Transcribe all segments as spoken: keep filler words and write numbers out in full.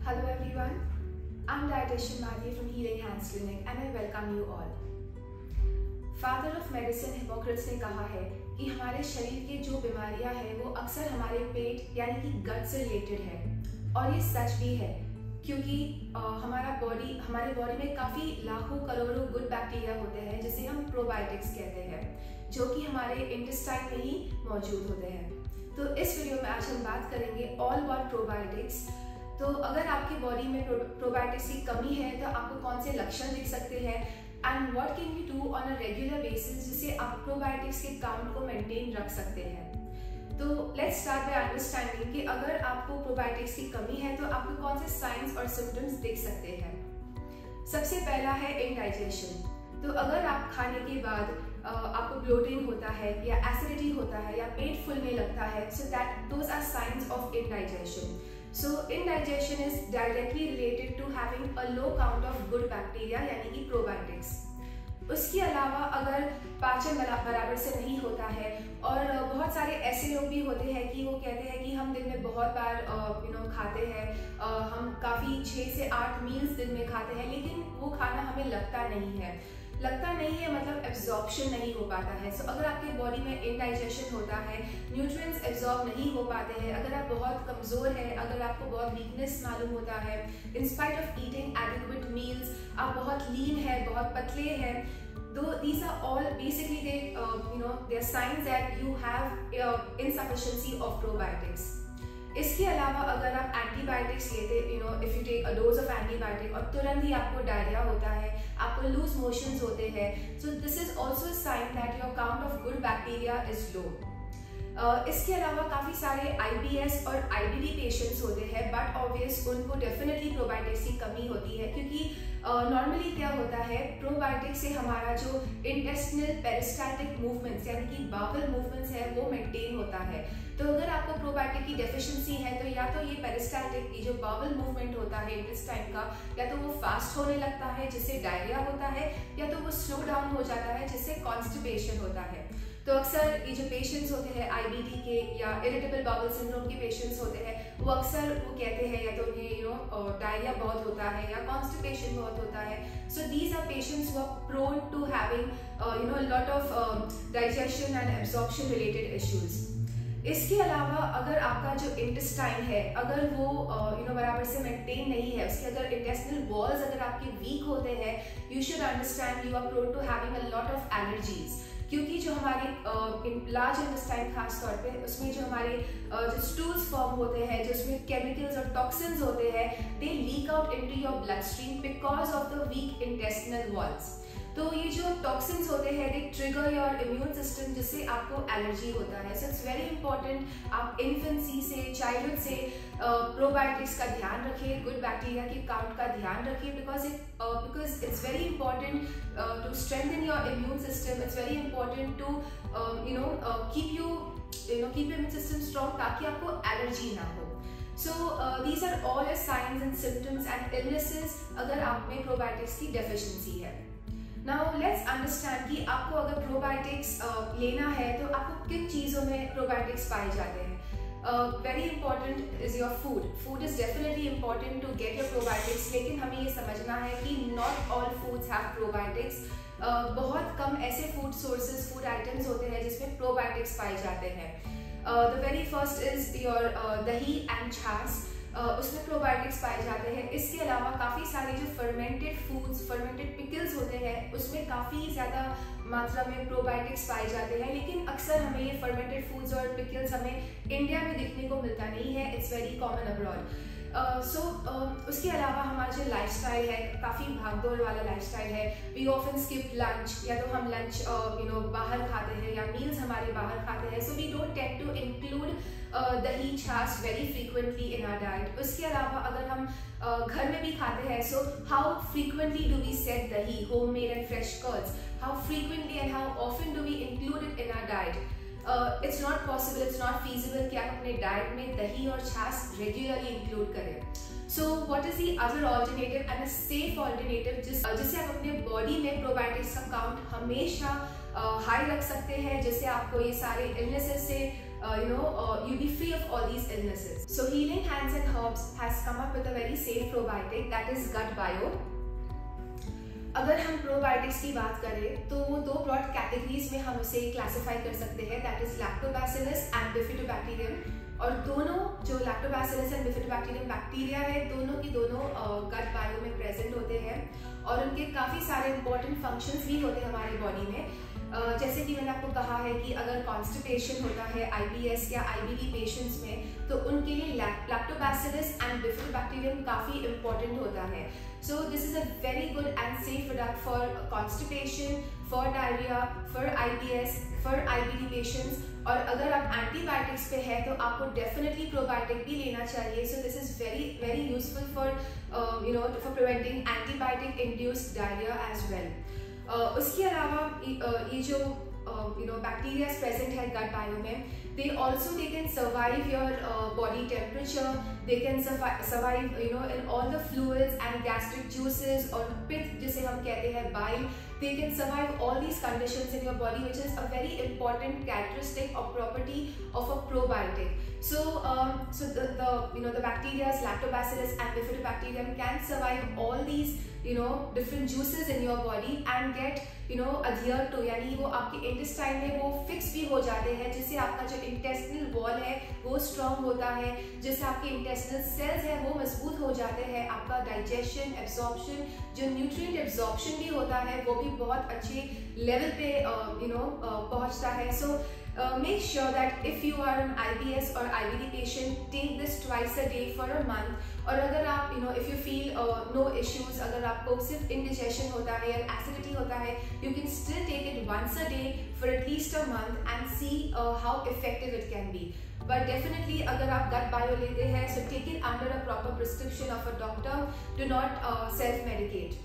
Hello everyone, I'm Dietitian Madhya from Healing Hands Clinic and I welcome you all. Father of Medicine Hippocrates ने कहा है कि हमारे शरीर की जो बीमारियां हैं वो अक्सर हमारे पेट यानी कि गट से रिलेटेड है और ये सच भी है क्योंकि आ, हमारा बॉडी हमारे बॉडी में काफ़ी लाखों करोड़ों गुड बैक्टीरिया होते हैं जिसे हम प्रोबायोटिक्स कहते हैं जो कि हमारे इंटेस्टाइन में ही मौजूद होते हैं। तो इस वीडियो में आज हम बात करेंगे ऑल अबाउट प्रोबायोटिक्स। तो अगर आपकी बॉडी में प्रो, प्रोबायोटिक्स की कमी है तो आपको कौन से लक्षण दिख सकते हैं and what can you do on a regular basis जिससे आप प्रोबायोटिक्स के काउंट को मेंटेन रख सकते हैं। तो लेट्स स्टार्ट बाय अंडरस्टैंडिंग कि अगर आपको प्रोबायोटिक्स की कमी है तो आपको कौन से साइंस और सिम्टम्स दिख सकते हैं। सबसे पहला है इंडाइजेशन। तो अगर आप खाने के बाद आपको ब्लोटिंग होता है या एसिडिटी होता है या पेट फूलने लगता है, so that those are signs of indigestion. So indigestion is directly related to having a low count of good bacteria यानी कि probiotics। उसके अलावा अगर पाचन बराबर से नहीं होता है और बहुत सारे ऐसे लोग भी होते हैं कि वो कहते हैं कि हम दिन में बहुत बार यू नो खाते हैं, हम काफ़ी छः से आठ मील्स दिन में खाते हैं लेकिन वो खाना हमें लगता नहीं है लगता नहीं है मतलब एब्जॉर्प्शन नहीं हो पाता है। सो so, अगर आपके बॉडी में इंडाइजेशन होता है, न्यूट्रिएंट्स एब्जॉर्ब नहीं हो पाते हैं, अगर आप बहुत कमज़ोर है, अगर आपको बहुत वीकनेस मालूम होता है in spite of eating adequate meals, आप बहुत लीन है, बहुत पतले हैं, though these are all basically they uh, you know they are signs that you have uh, insufficiency of probiotics। इसके अलावा अगर आप एंटीबायोटिक्स लेते you know if you take a dose of antibiotic और तुरंत ही आपको डायरिया होता है, आपको लूज मोशंस होते हैं, so this is also sign that your count of good bacteria is low. Uh, इसके अलावा काफ़ी सारे आई बी एस और आई बी डी पेशेंट्स होते हैं बट ऑब्वियस उनको डेफिनेटली प्रोबायोटिक्स की कमी होती है क्योंकि नॉर्मली uh, क्या होता है प्रोबायोटिक्स से हमारा जो इंटेस्टिनल पेरिस्टाल्टिक मूवमेंट्स यानी कि बावल मूवमेंट्स है वो मेंटेन होता है। तो अगर आपको प्रोबायोटिक की डेफिशिएंसी है तो या तो ये पेरिस्टाल्टिक की जो बावल मूवमेंट होता है इंटेस्टाइन का या तो वो फास्ट होने लगता है जिससे डायरिया होता है या तो वो स्लो डाउन हो जाता है जिससे कॉन्स्टिपेशन होता है। तो अक्सर ये जो पेशेंट्स होते हैं आई बी डी के या इरिटेबल बाउल सिंड्रोम के पेशेंट्स होते हैं वो अक्सर वो कहते हैं या तो उन्हें यू नो डायरिया बहुत होता है या कॉन्स्टिपेशन बहुत होता है। So these are patients who are prone to having you know lot of digestion and absorption related issues. इसके अलावा अगर आपका जो इंटेस्टाइन है अगर वो यू नो बराबर से मेंटेन नहीं है, उसके अगर इंटेस्टिनल वॉल्स अगर आपके वीक होते हैं, you should understand you are prone to having a lot of allergies क्योंकि जो हमारे लार्ज इंटेस्टाइन खास तौर पे उसमें जो हमारे uh, जो स्टूल्स फॉर्म होते हैं जिसमें केमिकल्स और टॉक्सिन्स होते हैं they leak out into your blood stream because of the weak intestinal walls. तो ये जो टॉक्सिन्स होते हैं they trigger your immune system जिससे आपको एलर्जी होता है। सो इट्स वेरी इंपॉर्टेंट आप इन्फेंसी से चाइल्डहुड से प्रोबायोटिक्स uh, का ध्यान रखिए, गुड बैक्टीरिया के काउंट का ध्यान रखिए because it because it's very important to strengthen your immune system. It's very important to you know keep you you know keep your immune system strong ताकि आपको allergy ना हो। So these are all a signs and symptoms and illnesses अगर आप में probiotics की deficiency है। Now let's understand कि आपको अगर प्रोबायोटिक्स uh, लेना है तो आपको किन चीज़ों में प्रोबायोटिक्स पाए जाते हैं। Very important is your food. Food is definitely important to get your probiotics लेकिन हमें ये समझना है कि not all foods have probiotics. बहुत कम ऐसे फूड सोर्सेज फूड आइटम्स होते हैं जिसमें प्रोबायोटिक्स पाए जाते हैं। The very first is your dahi and chaas, Uh, उसमें प्रोबायोटिक्स पाए जाते हैं। इसके अलावा काफ़ी सारे जो फर्मेंटेड फूड्स फर्मेंटेड पिकल्स होते हैं उसमें काफ़ी ज़्यादा मात्रा में प्रोबायोटिक्स पाए जाते हैं लेकिन अक्सर हमें ये फर्मेंटेड फूड्स और पिकल्स हमें इंडिया में देखने को मिलता नहीं है, it's very common abroad. So उसके अलावा हमारा जो लाइफस्टाइल है काफ़ी भागदौड़ वाला लाइफस्टाइल है। वी ऑफन स्किप लंच या तो हम लंच यू नो बाहर खाते हैं या मील्स हमारे बाहर खाते हैं। So we don't tend to include dahi chaas very frequently in our diet. उसके अलावा अगर हम uh, घर में भी खाते हैं so how frequently do we set dahi home made and fresh curds, how frequently and how often do we include it in our diet. It's not possible, it's not feasible कि आप अपने डाइट में दही और छाछ रेगुलरली इंक्लूड करें। So what is the other alternative and a safe alternative जिस जिससे आप अपने बॉडी में प्रोबायोटिक्स का काउंट हमेशा हाई uh, रख सकते हैं, जिससे आपको ये सारे इलनेसेस से uh, you know uh, you'll be free of all these illnesses. So Healing Hands and Herbs has come up with a very safe probiotic, that is Gut Bio. अगर हम प्रोबायोटिक्स की बात करें तो वो दो ब्रॉड कैटेगरीज में हम उसे क्लासिफाई कर सकते हैं, that is lactobacillus and bifidobacterium. और दोनों जो लैक्टोबैसिलस एंड बिफिडोबैक्टीरियम बैक्टीरिया है, दोनों की दोनों गट बायो में प्रेजेंट होते हैं और उनके काफ़ी सारे इंपॉर्टेंट फंक्शंस भी होते हैं हमारे बॉडी में। Uh, जैसे कि मैंने आपको कहा है कि अगर कॉन्स्टिपेशन होता है आईबीएस या आईबीडी पेशेंट्स में, तो उनके लिए लैक्टोबैसिलस एंड बिफिडोबैक्टीरियम काफ़ी इंपॉर्टेंट होता है। So this is a very good and safe product for constipation, for diarrhoea, for IBS, for IBD patients. और अगर आप एंटीबायोटिक्स पे है तो आपको डेफिनेटली प्रोबायोटिक भी लेना चाहिए। So this is very very useful for you know for preventing antibiotic induced diarrhoea as well. Uh, उसके अलावा uh, ये जो यू नो बैक्टीरिया प्रेजेंट है गट बायो में, they also they can survive your body temperature, they can survive you know in all the fluids and gastric juices और पित्त जिसे हम कहते हैं bile, they can survive all these conditions in your body, which is a very important characteristic or property of a probiotic. So um, so the, the you know the bacteria lactobacillus and bifidobacterium can survive all these you know different juices in your body and get you know adhere to, यानी वो आपके intestine में वो fix भी हो जाते हैं, जिससे आपका जो intestinal wall है वो strong होता है, जिससे आपके intestinal cells है वो मजबूत हो जाते हैं, आपका digestion, absorption, जो nutrient absorption भी होता है वो भी बहुत अच्छे level पे you know पहुँचता है। So Uh, make sure that if you are an I B S or I B D patient, take this twice a day for a month. और अगर आप you know if you feel uh, no issues, अगर आपको सिर्फ indigestion होता है या acidity होता है, you can still take it once a day for at least a month and see uh, how effective it can be. But definitely अगर आप gut bio लेते हैं, so take it under a proper prescription of a doctor. Do not uh, self-medicate.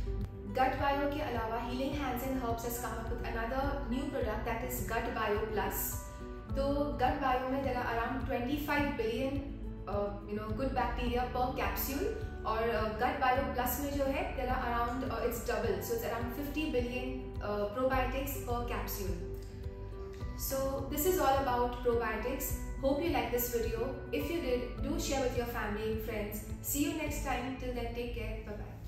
Gut Bio के अलावा Healing Hands and Herbs has come up with another new product, that is Gut Bio Plus. तो Gut Bio में there are around twenty-five billion uh, you know good bacteria per capsule, और uh, Gut Bio Plus में जो है there are around uh, it's double, so it's around fifty billion uh, probiotics per capsule. So this is all about probiotics. Hope you like this video. If you did, do share with your family and friends. See you next time. Till then, take care. Bye bye.